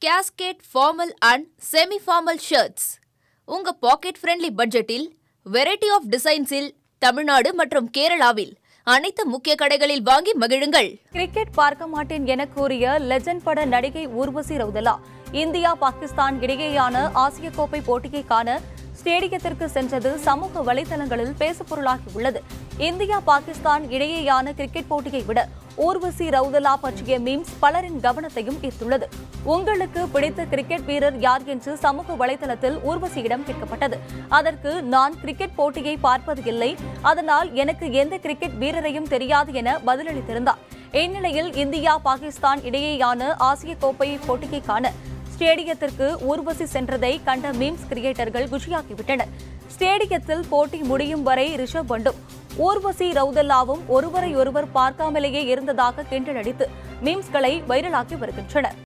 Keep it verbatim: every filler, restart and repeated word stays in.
Cascade formal and semi-formal shirts. உங்க pocket friendly பட்ஜெட்டில் variety of டிசைன்ஸில் தமிழ்நாடு மற்றும் கேரளாவில் அனைத்து முக்கிய கடைகளில் வாங்கி மகிழுங்கள். கிரிக்கெட் பார்க்க மாட்டேன் என கூறிய லெஜண்ட் பட நடிகை ஊர்வசி ரவுதலா இந்தியா பாகிஸ்தான் இடையேயான ஆசிய கோப்பை போட்டியை காண ஸ்டேடியத்திற்கு சென்றது சமூக வலைதளங்களில் பேசுபொருளாகியுள்ளது. இந்தியா பாகிஸ்தான் இடையேயான கிரிக்கெட் போட்டியை விட ஊர்வசி ரவுதலா பற்றிய மீம்ஸ் பலரின் கவனத்தையும் ஈர்த்துள்ளது. உங்களுக்கு பிடித்த கிரிக்கெட் வீரர் யார் என்று சமூக வலைதளத்தில் ஊர்வசியிடம் கேட்கப்பட்டது. அதற்கு நான் கிரிக்கெட் போட்டியை பார்ப்பது இல்லை, அதனால் எனக்கு எந்த கிரிக்கெட் வீரரையும் தெரியாது என பதிலளித்திருந்தார். இந்நிலையில் இந்தியா பாகிஸ்தான் இடையேயான ஆசிய கோப்பை போட்டியை காண ஸ்டேடியத்திற்கு ஊர்வசி சென்றதை கண்ட மீம்ஸ் கிரியேட்டர்கள் குஷியாக்கிவிட்டனர். ஸ்டேடியத்தில் போட்டி முடியும் வரை ரிஷப் பண்டும் ஊர்வசி ரவுதலாவும் ஒருவரை ஒருவர் பார்க்காமலேயே இருந்ததாக கிண்டலடித்து மீம்ஸ்களை வைரலாக்கி வருகின்றனர்.